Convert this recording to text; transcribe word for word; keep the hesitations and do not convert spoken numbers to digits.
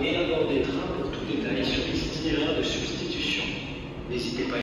et à bord des trains pour tout détail sur l'itinéraire de substitution. N'hésitez pas.